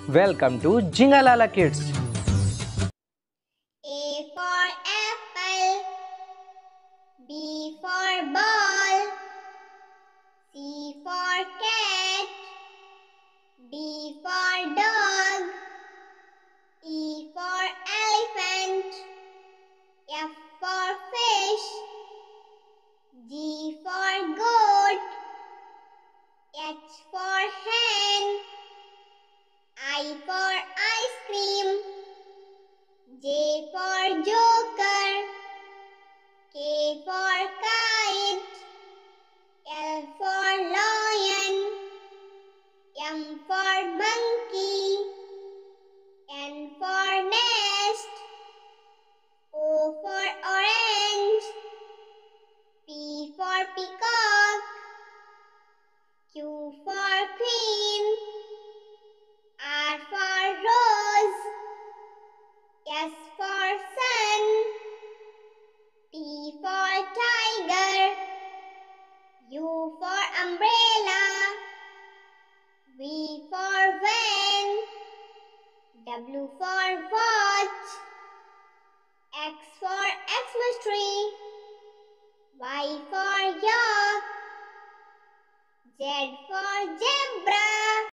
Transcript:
Welcome to Jingalala Kids. A for apple, B for ball, C for cat, D for dog, E for elephant, F for fish, G for goat, H for hen, I for ice cream, J for joker, K for kite, L for lion, M for monkey, N for nest, O for orange, P for peacock, Q for queen, R for rose, S for sun, T for tiger, U for umbrella, V for van, W for watch, X for Xmas tree, Y for yak, Z for zebra.